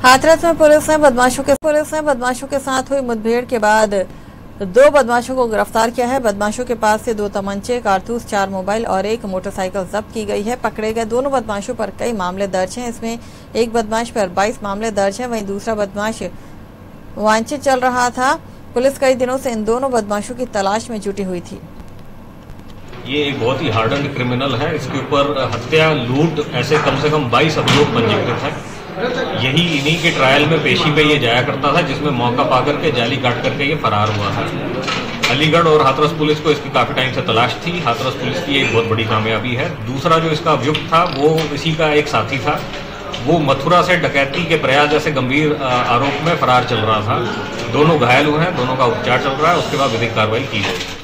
हाथरस में पुलिस ने बदमाशों के साथ हुई मुठभेड़ के बाद 2 बदमाशों को गिरफ्तार किया है। बदमाशों के पास से 2 तमंचे, कारतूस, 4 मोबाइल और 1 मोटरसाइकिल जब्त की गई है। पकड़े गए दोनों बदमाशों पर कई मामले दर्ज हैं। इसमें एक बदमाश पर 22 मामले दर्ज हैं, वहीं दूसरा बदमाश वांछित चल रहा था। पुलिस कई दिनों से इन दोनों बदमाशों की तलाश में जुटी हुई थी। ये एक बहुत ही हार्डन क्रिमिनल है। इसके ऊपर हत्या, लूट ऐसे कम से कम 22 अभियोग पंजीकृत है। यही इन्हीं के ट्रायल में पेशी पे ये जाया करता था, जिसमें मौका पाकर के जाली काट करके ये फरार हुआ था। अलीगढ़ और हाथरस पुलिस को इसकी काफी टाइम से तलाश थी। हाथरस पुलिस की एक बहुत बड़ी कामयाबी है। दूसरा जो इसका अभियुक्त था वो इसी का एक साथी था। वो मथुरा से डकैती के प्रयास जैसे गंभीर आरोप में फरार चल रहा था। दोनों घायल हुए हैं, दोनों का उपचार चल रहा है। उसके बाद विधिक कार्रवाई की जाएगी।